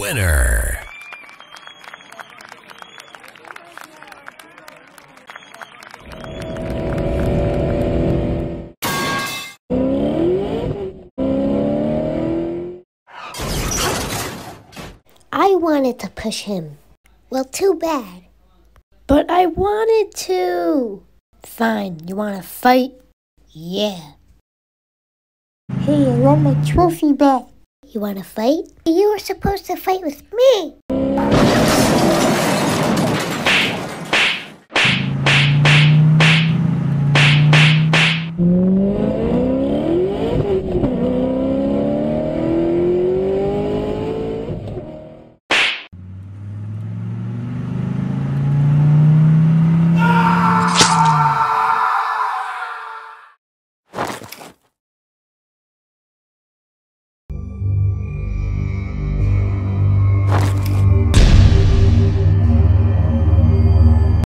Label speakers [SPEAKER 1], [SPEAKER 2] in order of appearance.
[SPEAKER 1] winner.
[SPEAKER 2] I wanted to push him. Well, too bad. But I wanted to. Fine, you want to fight? Yeah. Hey, I want my trophy back. You want to fight? You were supposed to fight with me.